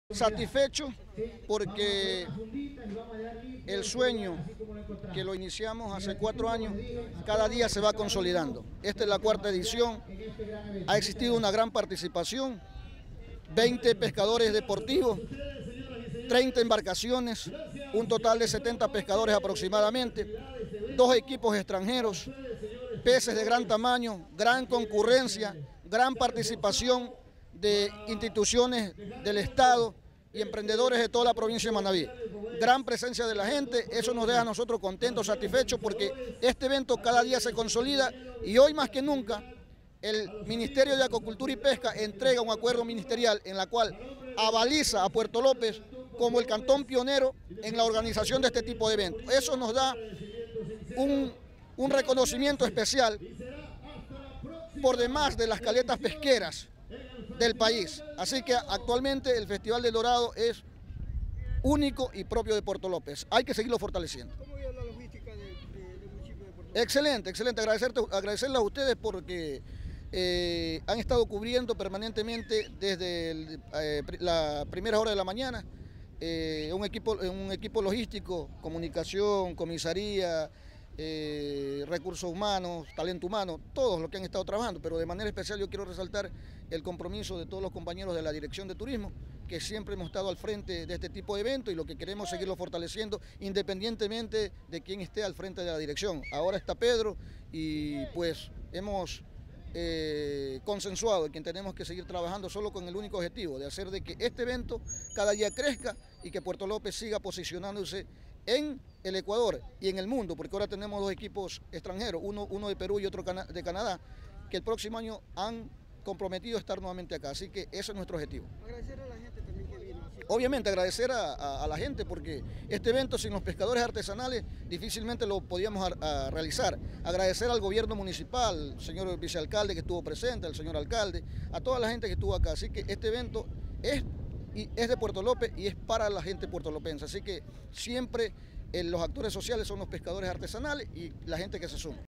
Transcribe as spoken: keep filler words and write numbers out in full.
Satisfecho porque el sueño que lo iniciamos hace cuatro años, cada día se va consolidando. Esta es la cuarta edición, ha existido una gran participación, veinte pescadores deportivos, treinta embarcaciones, un total de setenta pescadores aproximadamente, dos equipos extranjeros, peces de gran tamaño, gran concurrencia, gran participación de instituciones del Estado y emprendedores de toda la provincia de Manabí. Gran presencia de la gente, eso nos deja a nosotros contentos, satisfechos, porque este evento cada día se consolida y hoy más que nunca el Ministerio de Acuacultura y Pesca entrega un acuerdo ministerial en la cual avaliza a Puerto López como el cantón pionero en la organización de este tipo de eventos. Eso nos da un, un reconocimiento especial por demás de las caletas pesqueras del país. Así que actualmente el Festival del Dorado es único y propio de Puerto López. Hay que seguirlo fortaleciendo. ¿Cómo va la logística del de, de municipio de Puerto López? Excelente, excelente. Agradecerte, agradecerles a ustedes porque eh, han estado cubriendo permanentemente desde el, eh, la primera hora de la mañana eh, un, equipo, un equipo logístico, comunicación, comisaría, Eh, recursos humanos, talento humano, todos los que han estado trabajando, pero de manera especial yo quiero resaltar el compromiso de todos los compañeros de la Dirección de Turismo, que siempre hemos estado al frente de este tipo de eventos y lo que queremos es seguirlo fortaleciendo independientemente de quién esté al frente de la dirección. Ahora está Pedro y pues hemos eh, consensuado en que tenemos que seguir trabajando solo con el único objetivo de hacer de que este evento cada día crezca y que Puerto López siga posicionándose en el Ecuador y en el mundo, porque ahora tenemos dos equipos extranjeros, uno, uno de Perú y otro de Canadá, que el próximo año han comprometido a estar nuevamente acá, así que ese es nuestro objetivo. Agradecer a la gente también que vino. Así. Obviamente agradecer a, a, a la gente, porque este evento sin los pescadores artesanales difícilmente lo podíamos a, a realizar. Agradecer al gobierno municipal, al señor vicealcalde que estuvo presente, al señor alcalde, a toda la gente que estuvo acá, así que este evento es y es de Puerto López y es para la gente puertolopense, así que siempre eh, los actores sociales son los pescadores artesanales y la gente que se suma.